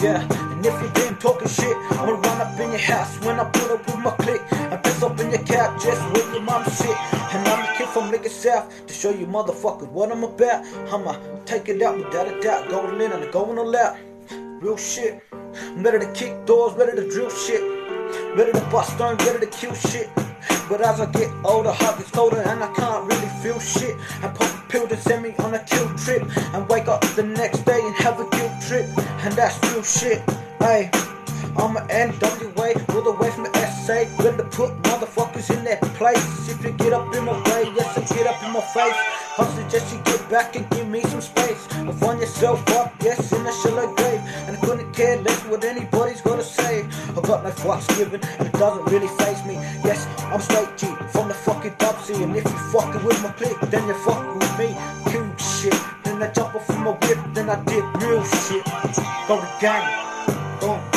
Yeah, and if you been talking shit, I'ma run up in your house when I pull up with my clique and piss up in your cab just with your mom shit. And I'm the kid from Lincoln South to show you motherfuckers what I'm about. I'ma take it out without a doubt, going in and going all out. Real shit. I'm ready to kick doors, ready to drill shit, ready to bust down, ready to kill shit. But as I get older, heart gets colder and I can't really feel shit. I pop a pill to send me on a kill trip and wake up the next day and have a guilt trip. And that's real shit. Hey, I'm an NWA, all the way from the SA, ready to put motherfuckers in their place. If you get up in my way, yes, I get up in my face. I suggest you get back and give me some space. Or find yourself up, yes, in a shallow grave. And I couldn't care less what anybody's gotta say. I got no fucks given, and it doesn't really faze me. Yes, I'm straight G, from the fucking Dubsy. And if you fucking with my clique, then you're fucking with me. Kill shit, then I jump off from my whip, then I did real shit. Go to gang, boom.